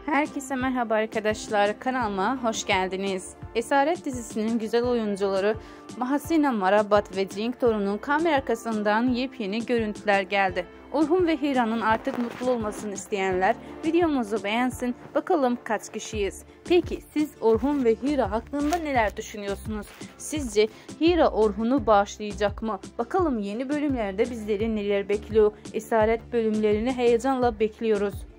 Herkese merhaba arkadaşlar, kanalıma hoş geldiniz. Esaret dizisinin güzel oyuncuları Mahsina Marabat ve Cenk Torun'un kamera arkasından yepyeni görüntüler geldi. Orhun ve Hira'nın artık mutlu olmasını isteyenler videomuzu beğensin. Bakalım kaç kişiyiz? Peki siz Orhun ve Hira hakkında neler düşünüyorsunuz? Sizce Hira Orhun'u bağışlayacak mı? Bakalım yeni bölümlerde bizleri neler bekliyor? Esaret bölümlerini heyecanla bekliyoruz.